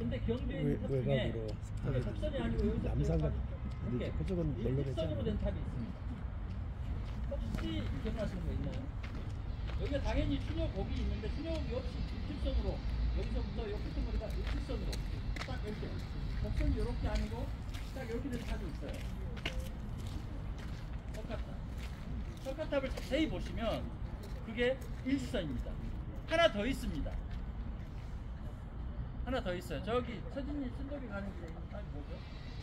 근데 경주에 있는 탑 중에 접선이 아니고 여기서 남산과 이렇게 그쪽은 별로 되지 일직선으로 된 탑이 있습니다. 혹시 기억나시는 거 있나요? 여기가 당연히 추녀곡이 있는데 추녀곡이 없이 일직선으로 여기서부터 요 끝머리가 일직선으로 딱 이렇게 곡선이 이렇게 아니고 딱 이렇게 된 탑이 있어요. 석가탑을 자세히 보시면 그게 일직선입니다. 하나 더 있습니다. 하나 더 있어요. 저기 서진이 신도비 가는 길에 있는 탑이 뭐죠?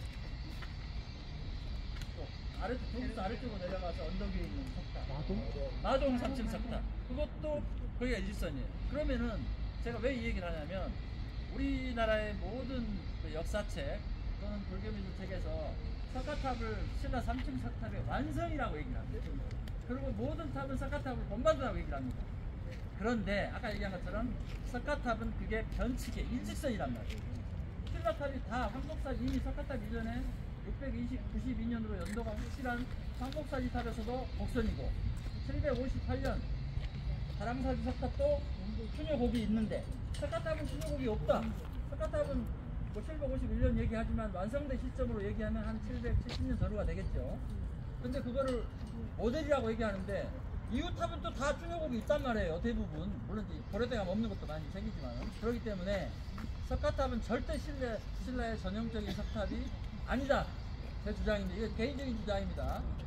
아래쪽 아래쪽으로 내려가서 언덕 위에 있는 석탑. 마동 3층 석탑. 그것도 거기가 일직선이에요. 그러면은 제가 왜 이 얘기를 하냐면 우리나라의 모든 그 역사책 또는 불교민들 책에서 석가탑을 신라 3층 석탑의 완성이라고 얘기를 합니다. 그리고 모든 탑은 석가탑을 본받으라고 얘기를 합니다. 그런데 아까 얘기한 것처럼 석가탑은 그게 변칙의 일직선이란 말이에요. 신라탑이 다 황복사 이미 석가탑 이전에 692년으로 연도가 확실한 황복사지 탑에서도 곡선이고 758년 다랑사지 석탑도 추녀곡이 있는데 석가탑은 추녀곡이 없다. 석가탑은 뭐 751년 얘기하지만 완성된 시점으로 얘기하면 한 770년 전후가 되겠죠. 근데 그거를 모델이라고 얘기하는데 이후 탑은 또 다 추녀곡이 있단 말이에요. 대부분. 물론 이제 고려대가 없는 것도 많이 생기지만 그렇기 때문에 석가탑은 절대 신라의 전형적인 석탑이 아니다. 제 주장인데 이거 개인적인 주장입니다.